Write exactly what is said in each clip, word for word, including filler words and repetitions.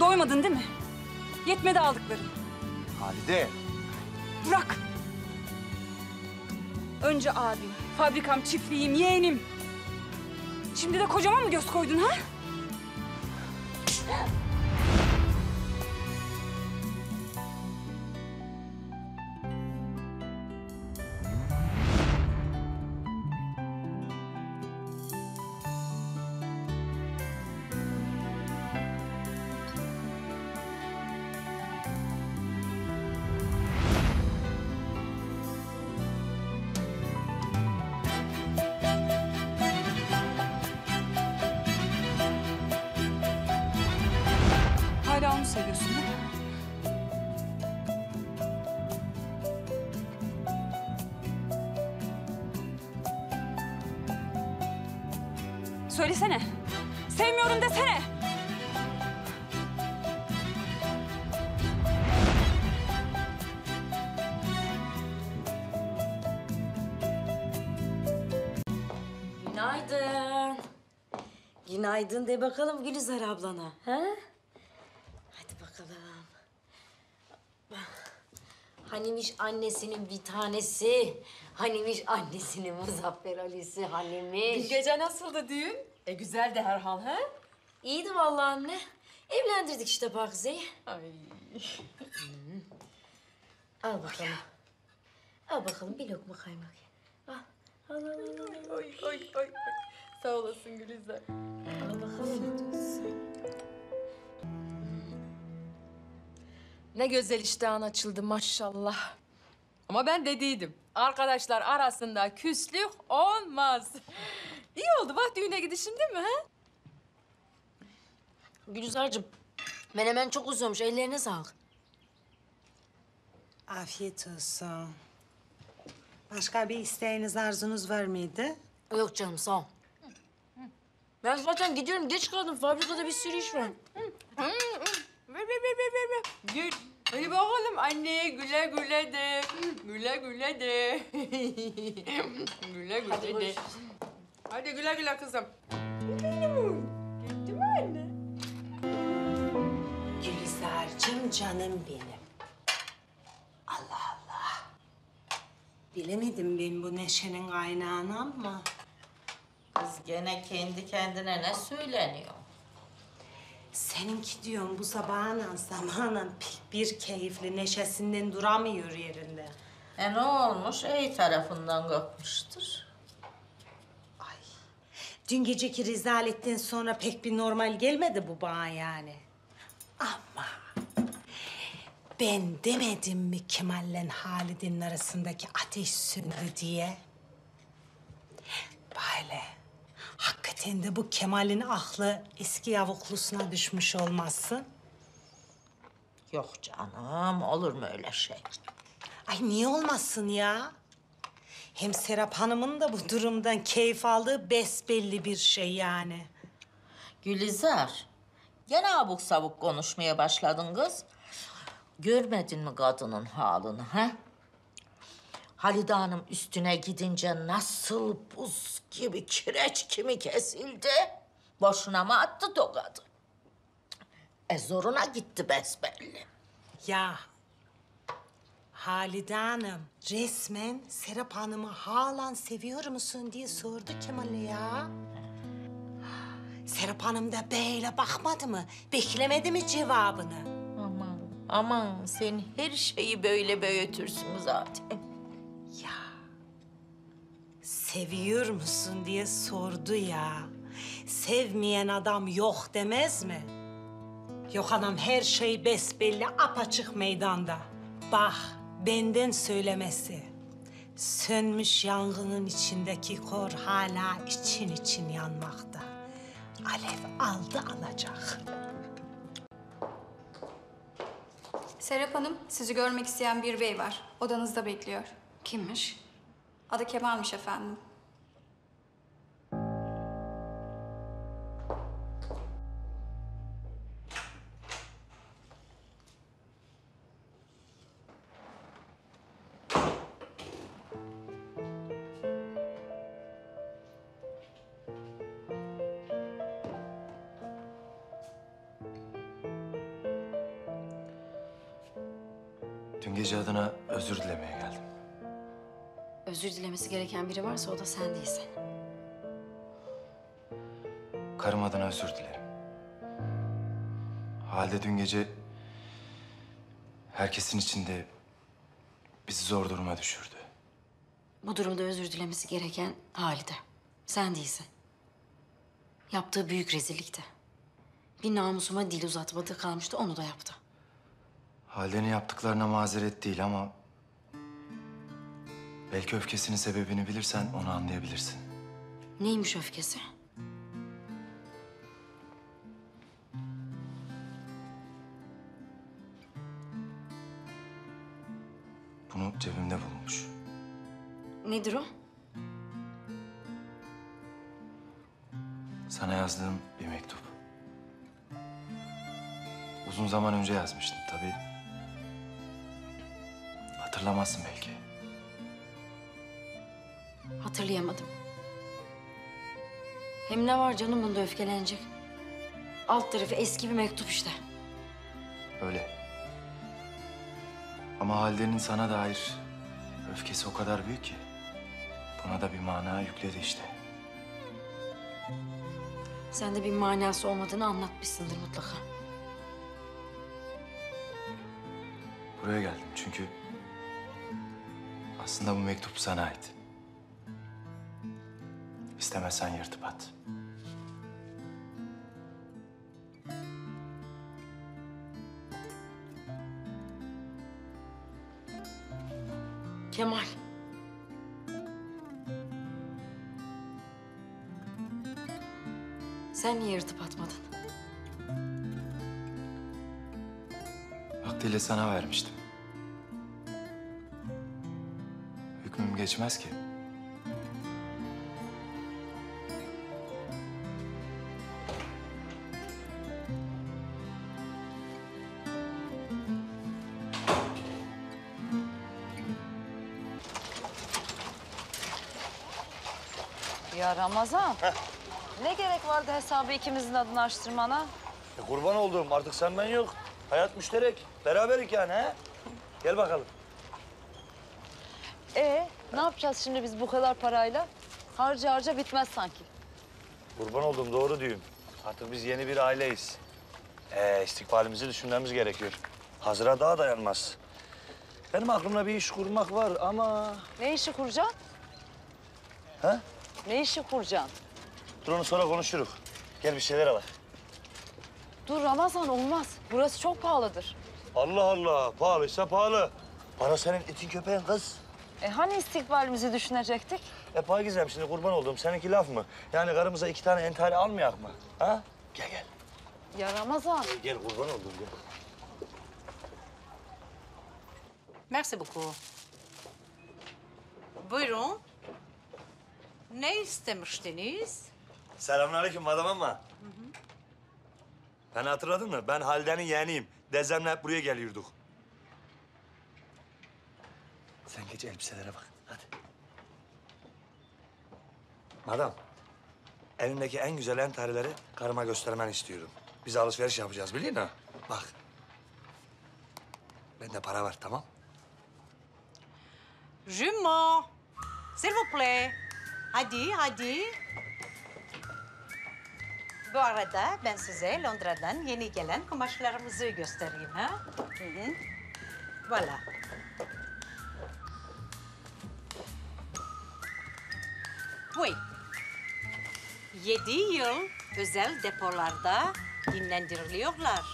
Doymadın değil mi? Yetmedi aldıkların. Halide. Bırak. Önce abim, fabrikam, çiftliğim, yeğenim. Şimdi de kocama mı göz koydun ha? Hala onu seviyorsun değil mi? Söylesene. Sevmiyorum desene. Günaydın. Günaydın de bakalım Gülizar ablana. Ha? Hadi bakalım. Hanimiş annesinin bir tanesi. Hanimiş annesinin Muzaffer Ali'si Hanimiş. Dün gece nasıldı düğün? E güzel de herhal ha? İyiydi vallahi anne. Evlendirdik işte Pakize'yi. Ay. Al bakalım. Al bakalım bir lokma kaymak. Al. Al al al. al. Oy oy oy. Sağ olasın Gülizar. Al bakalım. Ne güzel iştahın açıldı maşallah. Ama ben dediydim. Arkadaşlar arasında küslük olmaz. İyi oldu bak düğüne gidişin değil mi ha? Gülizar'cığım, menemen çok uzuyormuş. Ellerine sağlık. Afiyet olsun. Başka bir isteğiniz, arzunuz var mıydı? Yok canım, sağ ol. Ben zaten gidiyorum. Geç kaldım. Fabrikada bir sürü iş var. Ver ver ver ver ver. ver. Gül. Hadi bakalım anneye güle güle de. Güle güle de. güle güle Hadi de. görüşürüz. Hadi güle güle kızım. Benim. Gitti mi anne? Gülizar'cığım canım benim. Allah Allah. Bilemedim ben bu neşenin kaynağını ama... Kız gene kendi kendine ne söyleniyor? Seninki diyorum bu sabahla zamanla pek bir keyifli, neşesinden duramıyor yerinde. E ne olmuş? İyi tarafından kopmuştur. Ay. Dün geceki rezaletten sonra pek bir normal gelmedi bu bana yani. Ama ben demedim mi Kemal'le Halide'nin arasındaki ateş söndü diye? Böyle. Hakikaten de bu Kemal'in aklı eski yavuklusuna düşmüş olmasın. Yok canım, olur mu öyle şey? Ay niye olmasın ya? Hem Serap Hanım'ın da bu durumdan keyif aldığı besbelli bir şey yani. Gülizar, gene abuk sabuk konuşmaya başladın kız. Görmedin mi kadının halini ha? Halide Hanım üstüne gidince nasıl buz gibi, kireç kimi kesildi? Boşuna mı attı tokadı? E zoruna gitti besbelli. Ya Halide Hanım resmen Serap Hanım'ı halen seviyor musun diye sordu Kemal'e ya. Serap Hanım da böyle bakmadı mı? Beklemedi mi cevabını? Aman, aman sen her şeyi böyle büyütürsün zaten. Ya seviyor musun diye sordu ya. Sevmeyen adam yok demez mi? Yok anam her şey besbelli apaçık meydanda. Bak benden söylemesi. Sönmüş yangının içindeki kor hala için için yanmakta. Alev aldı alacak. Serap Hanım, sizi görmek isteyen bir bey var. Odanızda bekliyor. Kimmiş? Adı Kemal'miş efendim. Dün gece adına özür dilemeye geldim. Özür dilemesi gereken biri varsa o da sen değilsin. Karım adına özür dilerim. Halde dün gece herkesin içinde bizi zor duruma düşürdü. Bu durumda özür dilemesi gereken Halide. Sen değilsin. Yaptığı büyük rezillikti. Bir namusuma dil uzatmadığı kalmıştı, onu da yaptı. Halde'nin yaptıklarına mazeret değil ama... belki öfkesinin sebebini bilirsen onu anlayabilirsin. Neymiş öfkesi? Bunu cebimde bulmuş. Nedir o? Sana yazdığım bir mektup. Uzun zaman önce yazmıştım tabii. Hatırlamazsın belki. Hatırlayamadım. Hem ne var canım bunda öfkelenecek? Alt tarafı eski bir mektup işte. Öyle. Ama Halide'nin sana dair öfkesi o kadar büyük ki... buna da bir mana yükledi işte. Sen de bir manası olmadığını anlatmışsındır mutlaka. Buraya geldim çünkü... aslında bu mektup sana ait. İstemezsen yırtıp at. Kemal. Sen niye yırtıp atmadın? Vaktiyle sana vermiştim. Hükmüm geçmez ki. Ya Ramazan, ne gerek vardı hesabı ikimizin adını açtırmana? E kurban olduğum artık sen ben yok. Hayat müşterek. Beraberik yani he? Gel bakalım. Ee, ne yapacağız şimdi biz bu kadar parayla? Harca harca bitmez sanki. Kurban olduğum doğru düğün. Artık biz yeni bir aileyiz. Ee, istikbalimizi düşünmemiz gerekiyor. Hazıra daha dayanmaz. Benim aklımda bir iş kurmak var ama... Ne işi kuracaksın? He? Ne işi kuracaksın? Dur onu sonra konuşuruz. Gel bir şeyler al. Dur Ramazan, olmaz. Burası çok pahalıdır. Allah Allah. Pahalıysa pahalı. Para senin itin köpeğin kız. E hani istikbalimizi düşünecektik? E Pagizem şimdi kurban olduğum seninki laf mı? Yani karımıza iki tane entari almayak mı? Ha? Gel gel. Ya Ramazan. Gel kurban olduğum gel. Merci beaucoup. Buyurun. Ne istemiştiniz? Selamünaleyküm madam ama. Hı hı. Beni hatırladın mı? Ben Halide'nin yeğeniyim. Dezemle hep buraya geliyorduk. Sen geç elbiselere bak. Hadi. Madam, elindeki en güzel entarileri karıma göstermeni istiyorum. Biz alışveriş yapacağız biliyor musun? Bak. Bende para var tamam. Jumeau. S'il vous plaît. Hadi, hadi. Bu arada ben size Londra'dan yeni gelen kumaşlarımızı göstereyim ha. Hı hı. Voilà. Oui. Yedi yıl özel depolarda dinlendiriliyorlar.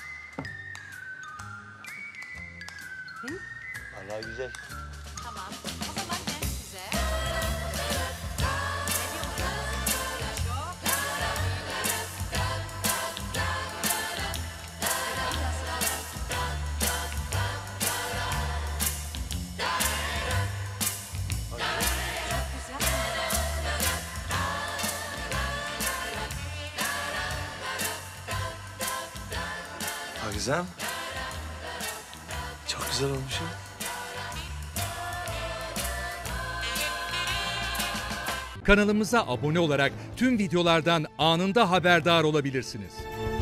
Vallahi güzel. Tamam. O zaman ben size... Pagizem. Çok güzel olmuşum. Kanalımıza abone olarak tüm videolardan anında haberdar olabilirsiniz.